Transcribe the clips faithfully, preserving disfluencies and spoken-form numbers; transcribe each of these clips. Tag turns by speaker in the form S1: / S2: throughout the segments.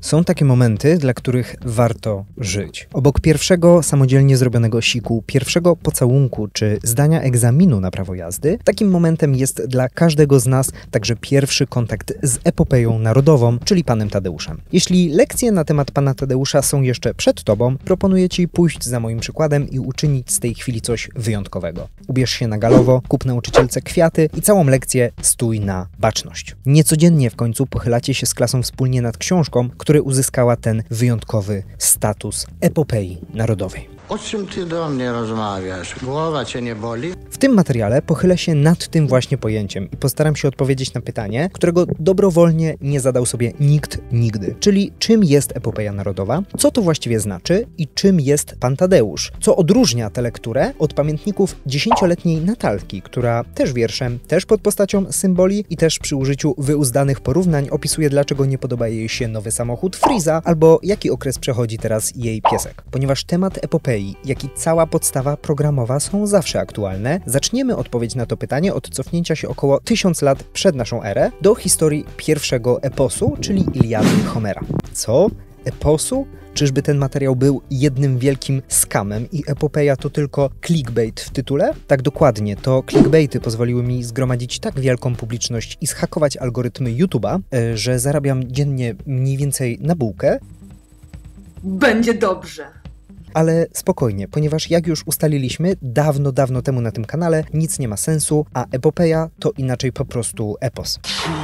S1: Są takie momenty, dla których warto żyć. Obok pierwszego samodzielnie zrobionego siku, pierwszego pocałunku czy zdania egzaminu na prawo jazdy, takim momentem jest dla każdego z nas także pierwszy kontakt z epopeją narodową, czyli panem Tadeuszem. Jeśli lekcje na temat pana Tadeusza są jeszcze przed tobą, proponuję ci pójść za moim przykładem i uczynić z tej chwili coś wyjątkowego. Ubierz się na galowo, kup nauczycielce kwiaty i całą lekcję stój na baczność. Niecodziennie w końcu pochylacie się z klasą wspólnie nad książką, która uzyskała ten wyjątkowy status epopei narodowej.
S2: O czym ty do mnie rozmawiasz? Głowa cię nie boli?
S1: W tym materiale pochylę się nad tym właśnie pojęciem i postaram się odpowiedzieć na pytanie, którego dobrowolnie nie zadał sobie nikt nigdy. Czyli czym jest epopeja narodowa, co to właściwie znaczy i czym jest pan Tadeusz? Co odróżnia tę lekturę od pamiętników dziesięcioletniej Natalki, która też wierszem, też pod postacią symboli i też przy użyciu wyuzdanych porównań opisuje, dlaczego nie podoba jej się nowy samochód Friza albo jaki okres przechodzi teraz jej piesek. Ponieważ temat epopei, jak i cała podstawa programowa są zawsze aktualne, zaczniemy odpowiedź na to pytanie od cofnięcia się około tysiąc lat przed naszą erę do historii pierwszego eposu, czyli Iliady Homera. Co? Eposu? Czyżby ten materiał był jednym wielkim skamem i epopeja to tylko clickbait w tytule? Tak dokładnie, to clickbaity pozwoliły mi zgromadzić tak wielką publiczność i zhakować algorytmy YouTube'a, że zarabiam dziennie mniej więcej na bułkę.
S3: Będzie dobrze.
S1: Ale spokojnie, ponieważ jak już ustaliliśmy dawno, dawno temu na tym kanale, nic nie ma sensu, a epopeja to inaczej po prostu epos.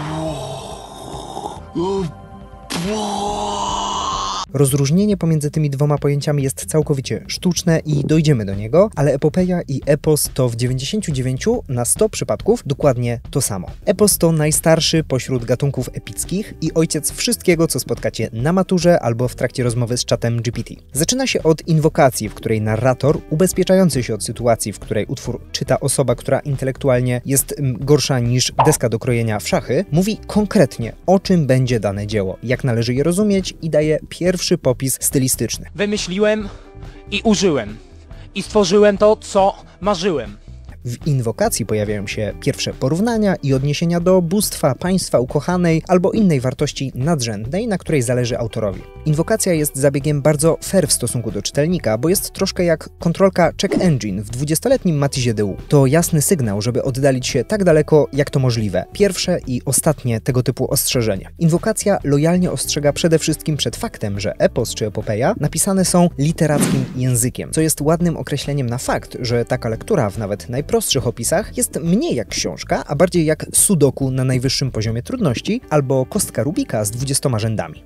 S1: Rozróżnienie pomiędzy tymi dwoma pojęciami jest całkowicie sztuczne i dojdziemy do niego, ale epopeja i epos to w dziewięćdziesięciu dziewięciu na sto przypadków dokładnie to samo. Epos to najstarszy pośród gatunków epickich i ojciec wszystkiego, co spotkacie na maturze albo w trakcie rozmowy z czatem G P T. Zaczyna się od inwokacji, w której narrator, ubezpieczający się od sytuacji, w której utwór czyta osoba, która intelektualnie jest gorsza niż deska do krojenia w szachy, mówi konkretnie, o czym będzie dane dzieło, jak należy je rozumieć i daje pierwszy popis stylistyczny.
S4: Wymyśliłem i użyłem. I stworzyłem to, co marzyłem.
S1: W inwokacji pojawiają się pierwsze porównania i odniesienia do bóstwa, państwa ukochanej albo innej wartości nadrzędnej, na której zależy autorowi. Inwokacja jest zabiegiem bardzo fair w stosunku do czytelnika, bo jest troszkę jak kontrolka check engine w dwudziestoletnim Matizie D U. To jasny sygnał, żeby oddalić się tak daleko, jak to możliwe. Pierwsze i ostatnie tego typu ostrzeżenie. Inwokacja lojalnie ostrzega przede wszystkim przed faktem, że epos czy epopeja napisane są literackim językiem, co jest ładnym określeniem na fakt, że taka lektura w nawet najprostszych prostszych opisach jest mniej jak książka, a bardziej jak sudoku na najwyższym poziomie trudności albo kostka Rubika z dwudziestoma rzędami.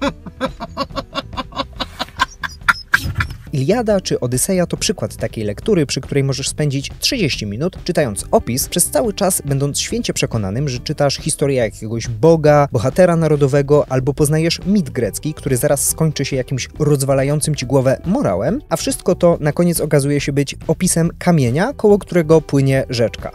S1: Iliada czy Odyseja to przykład takiej lektury, przy której możesz spędzić trzydzieści minut, czytając opis, przez cały czas będąc święcie przekonanym, że czytasz historię jakiegoś boga, bohatera narodowego, albo poznajesz mit grecki, który zaraz skończy się jakimś rozwalającym ci głowę morałem, a wszystko to na koniec okazuje się być opisem kamienia, koło którego płynie rzeczka.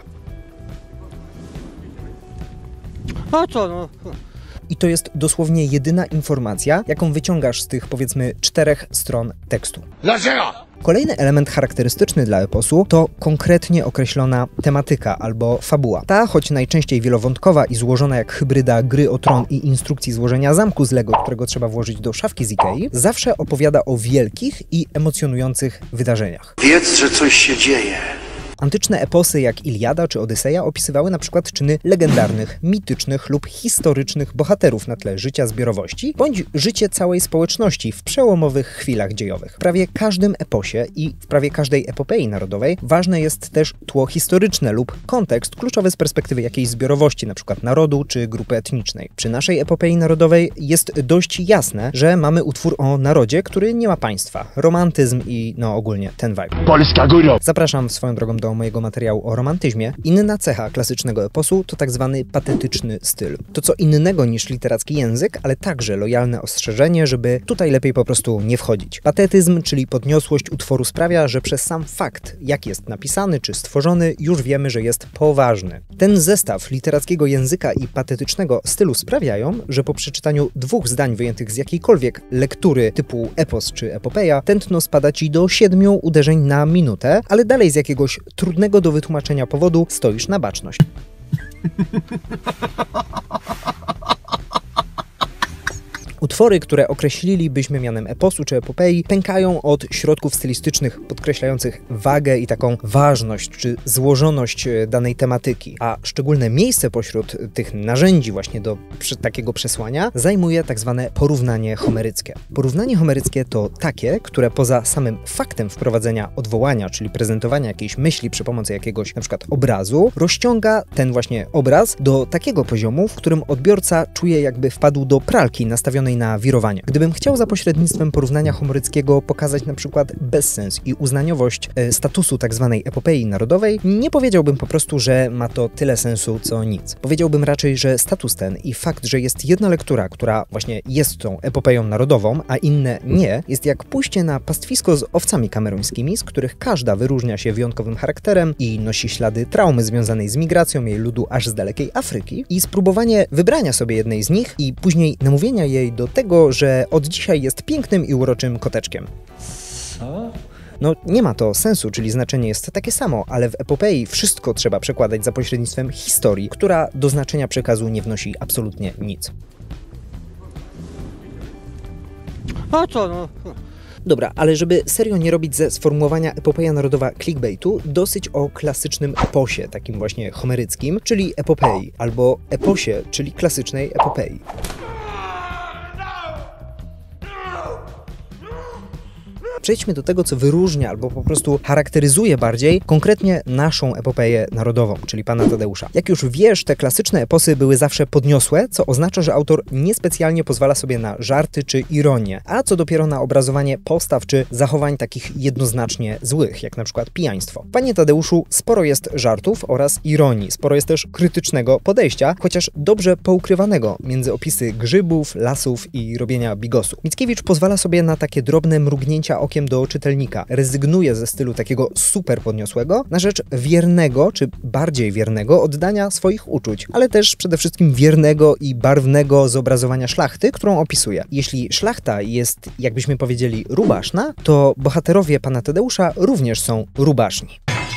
S5: A co no?
S1: I to jest dosłownie jedyna informacja, jaką wyciągasz z tych, powiedzmy, czterech stron tekstu.
S2: Dlaczego?
S1: Kolejny element charakterystyczny dla eposu to konkretnie określona tematyka albo fabuła. Ta, choć najczęściej wielowątkowa i złożona jak hybryda gry o tron i instrukcji złożenia zamku z Lego, którego trzeba włożyć do szafki z Ikei, zawsze opowiada o wielkich i emocjonujących wydarzeniach.
S2: Wiedz, że coś się dzieje.
S1: Antyczne eposy jak Iliada czy Odyseja opisywały na przykład czyny legendarnych, mitycznych lub historycznych bohaterów na tle życia zbiorowości, bądź życie całej społeczności w przełomowych chwilach dziejowych. W prawie każdym eposie i w prawie każdej epopei narodowej ważne jest też tło historyczne lub kontekst kluczowy z perspektywy jakiejś zbiorowości, na przykład narodu czy grupy etnicznej. Przy naszej epopei narodowej jest dość jasne, że mamy utwór o narodzie, który nie ma państwa. Romantyzm i no ogólnie ten vibe.
S2: Polska góra!
S1: Zapraszam swoją drogą do mojego materiału o romantyzmie. Inna cecha klasycznego eposu to tak zwany patetyczny styl. To co innego niż literacki język, ale także lojalne ostrzeżenie, żeby tutaj lepiej po prostu nie wchodzić. Patetyzm, czyli podniosłość utworu sprawia, że przez sam fakt, jak jest napisany czy stworzony, już wiemy, że jest poważny. Ten zestaw literackiego języka i patetycznego stylu sprawiają, że po przeczytaniu dwóch zdań wyjętych z jakiejkolwiek lektury typu epos czy epopeja, tętno spada ci do siedmiu uderzeń na minutę, ale dalej z jakiegoś trudnego do wytłumaczenia powodu stoisz na baczność. Utwory, które określilibyśmy mianem eposu czy epopei, pękają od środków stylistycznych podkreślających wagę i taką ważność czy złożoność danej tematyki, a szczególne miejsce pośród tych narzędzi właśnie do takiego przesłania zajmuje tak zwane porównanie homeryckie. Porównanie homeryckie to takie, które poza samym faktem wprowadzenia odwołania, czyli prezentowania jakiejś myśli przy pomocy jakiegoś na przykład obrazu, rozciąga ten właśnie obraz do takiego poziomu, w którym odbiorca czuje, jakby wpadł do pralki nastawionej na wirowanie. Gdybym chciał za pośrednictwem porównania homeryckiego pokazać na przykład bezsens i uznaniowość e, statusu tak zwanej epopei narodowej, nie powiedziałbym po prostu, że ma to tyle sensu, co nic. Powiedziałbym raczej, że status ten i fakt, że jest jedna lektura, która właśnie jest tą epopeją narodową, a inne nie, jest jak pójście na pastwisko z owcami kameruńskimi, z których każda wyróżnia się wyjątkowym charakterem i nosi ślady traumy związanej z migracją jej ludu aż z dalekiej Afryki, i spróbowanie wybrania sobie jednej z nich i później namówienia jej do tego, że od dzisiaj jest pięknym i uroczym koteczkiem.
S6: Co?
S1: No nie ma to sensu, czyli znaczenie jest takie samo, ale w epopei wszystko trzeba przekładać za pośrednictwem historii, która do znaczenia przekazu nie wnosi absolutnie nic.
S5: A co no?
S1: Dobra, ale żeby serio nie robić ze sformułowania epopeja narodowa clickbaitu, dosyć o klasycznym eposie, takim właśnie homeryckim, czyli epopei, albo eposie, czyli klasycznej epopei. Przejdźmy do tego, co wyróżnia albo po prostu charakteryzuje bardziej konkretnie naszą epopeję narodową, czyli pana Tadeusza. Jak już wiesz, te klasyczne eposy były zawsze podniosłe, co oznacza, że autor niespecjalnie pozwala sobie na żarty czy ironię, a co dopiero na obrazowanie postaw czy zachowań takich jednoznacznie złych, jak na przykład pijaństwo. W panie Tadeuszu sporo jest żartów oraz ironii, sporo jest też krytycznego podejścia, chociaż dobrze poukrywanego między opisy grzybów, lasów i robienia bigosu. Mickiewicz pozwala sobie na takie drobne mrugnięcia okiem do czytelnika, rezygnuje ze stylu takiego super podniosłego na rzecz wiernego, czy bardziej wiernego oddania swoich uczuć, ale też przede wszystkim wiernego i barwnego zobrazowania szlachty, którą opisuje. Jeśli szlachta jest, jakbyśmy powiedzieli, rubaszna, to bohaterowie pana Tadeusza również są rubaszni.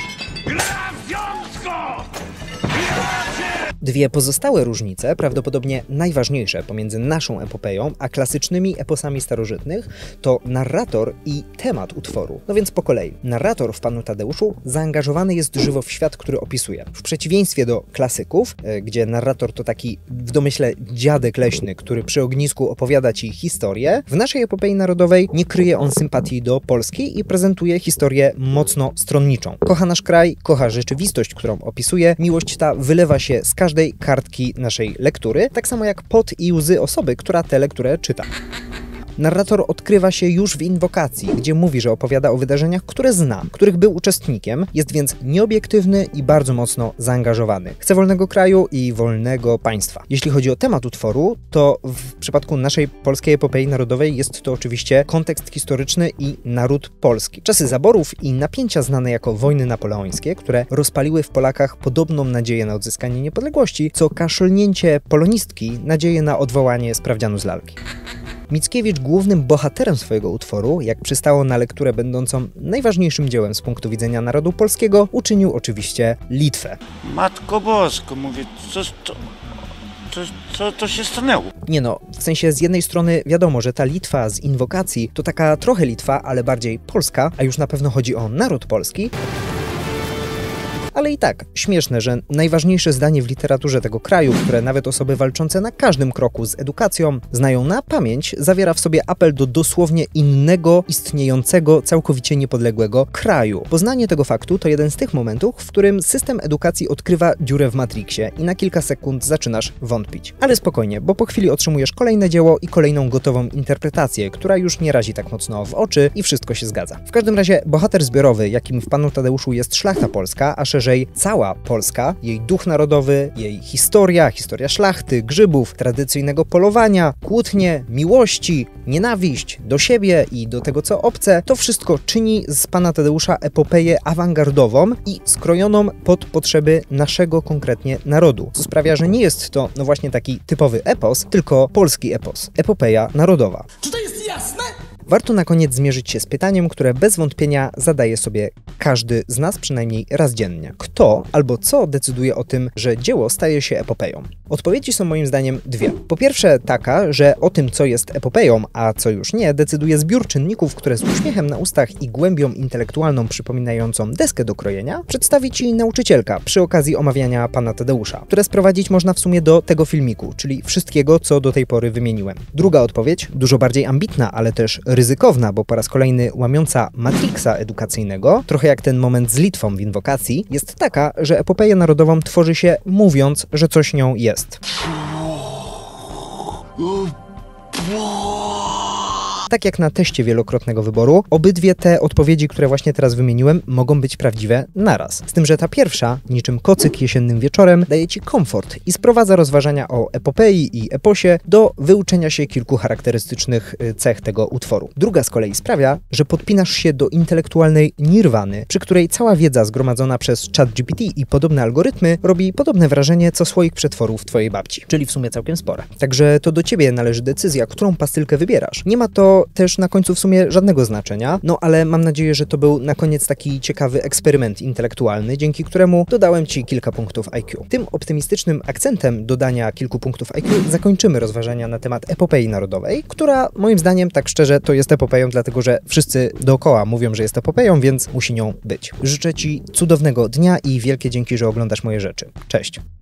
S1: Dwie pozostałe różnice, prawdopodobnie najważniejsze pomiędzy naszą epopeją a klasycznymi eposami starożytnych, to narrator i temat utworu. No więc po kolei. Narrator w panu Tadeuszu zaangażowany jest żywo w świat, który opisuje. W przeciwieństwie do klasyków, gdzie narrator to taki w domyśle dziadek leśny, który przy ognisku opowiada ci historię, w naszej epopei narodowej nie kryje on sympatii do Polski i prezentuje historię mocno stronniczą. Kocha nasz kraj, kocha rzeczywistość, którą opisuje, miłość ta wylewa się z każdej kartki naszej lektury, tak samo jak pot i łzy osoby, która tę lekturę czyta. Narrator odkrywa się już w inwokacji, gdzie mówi, że opowiada o wydarzeniach, które zna, których był uczestnikiem, jest więc nieobiektywny i bardzo mocno zaangażowany. Chce wolnego kraju i wolnego państwa. Jeśli chodzi o temat utworu, to w przypadku naszej polskiej epopei narodowej jest to oczywiście kontekst historyczny i naród polski. Czasy zaborów i napięcia znane jako wojny napoleońskie, które rozpaliły w Polakach podobną nadzieję na odzyskanie niepodległości, co kaszlnięcie polonistki nadzieję na odwołanie sprawdzianu z lalki. Mickiewicz głównym bohaterem swojego utworu, jak przystało na lekturę będącą najważniejszym dziełem z punktu widzenia narodu polskiego, uczynił oczywiście Litwę.
S6: Matko Bosko, mówię, co, co, co, co to się stanęło?
S1: Nie no, w sensie z jednej strony wiadomo, że ta Litwa z inwokacji to taka trochę Litwa, ale bardziej polska, a już na pewno chodzi o naród polski. Ale i tak, śmieszne, że najważniejsze zdanie w literaturze tego kraju, które nawet osoby walczące na każdym kroku z edukacją znają na pamięć, zawiera w sobie apel do dosłownie innego, istniejącego, całkowicie niepodległego kraju. Poznanie tego faktu to jeden z tych momentów, w którym system edukacji odkrywa dziurę w Matrixie i na kilka sekund zaczynasz wątpić. Ale spokojnie, bo po chwili otrzymujesz kolejne dzieło i kolejną gotową interpretację, która już nie razi tak mocno w oczy i wszystko się zgadza. W każdym razie bohater zbiorowy, jakim w panu Tadeuszu jest szlachta polska, a szerzej cała Polska, jej duch narodowy, jej historia, historia szlachty, grzybów, tradycyjnego polowania, kłótnie, miłości, nienawiść do siebie i do tego, co obce, to wszystko czyni z pana Tadeusza epopeję awangardową i skrojoną pod potrzeby naszego konkretnie narodu, co sprawia, że nie jest to, no właśnie taki typowy epos, tylko polski epos, epopeja narodowa.
S7: Czy to jest jasne?
S1: warto na koniec zmierzyć się z pytaniem, które bez wątpienia zadaje sobie każdy z nas przynajmniej raz dziennie. Kto albo co decyduje o tym, że dzieło staje się epopeją? Odpowiedzi są moim zdaniem dwie. Po pierwsze taka, że o tym, co jest epopeją, a co już nie, decyduje zbiór czynników, które z uśmiechem na ustach i głębią intelektualną przypominającą deskę do krojenia przedstawi Ci nauczycielka przy okazji omawiania pana Tadeusza, które sprowadzić można w sumie do tego filmiku, czyli wszystkiego, co do tej pory wymieniłem. Druga odpowiedź, dużo bardziej ambitna, ale też ryzykowna, bo po raz kolejny łamiąca Matrixa edukacyjnego, trochę jak ten moment z Litwą w inwokacji, jest taka, że epopeję narodową tworzy się mówiąc, że coś nią jest. Tak jak na teście wielokrotnego wyboru, obydwie te odpowiedzi, które właśnie teraz wymieniłem, mogą być prawdziwe naraz. Z tym, że ta pierwsza, niczym kocyk jesiennym wieczorem, daje Ci komfort i sprowadza rozważania o epopei i eposie do wyuczenia się kilku charakterystycznych cech tego utworu. Druga z kolei sprawia, że podpinasz się do intelektualnej nirwany, przy której cała wiedza zgromadzona przez ChatGPT i podobne algorytmy robi podobne wrażenie, co słoik przetworów Twojej babci, czyli w sumie całkiem spore. Także to do Ciebie należy decyzja, którą pastylkę wybierasz. Nie ma to też na końcu w sumie żadnego znaczenia, no ale mam nadzieję, że to był na koniec taki ciekawy eksperyment intelektualny, dzięki któremu dodałem Ci kilka punktów I Q. Tym optymistycznym akcentem dodania kilku punktów I Q zakończymy rozważania na temat epopei narodowej, która moim zdaniem, tak szczerze, to jest epopeją, dlatego że wszyscy dookoła mówią, że jest epopeją, więc musi nią być. Życzę Ci cudownego dnia i wielkie dzięki, że oglądasz moje rzeczy. Cześć!